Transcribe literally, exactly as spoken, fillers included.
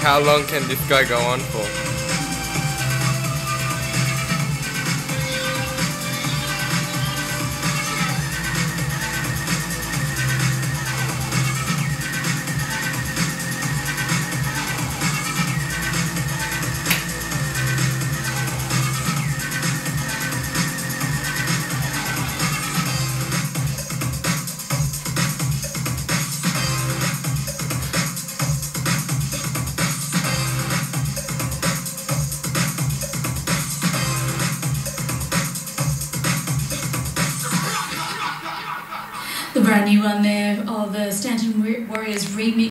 how long can this guy go on for? The brand new one there of the Stanton Warriors remix.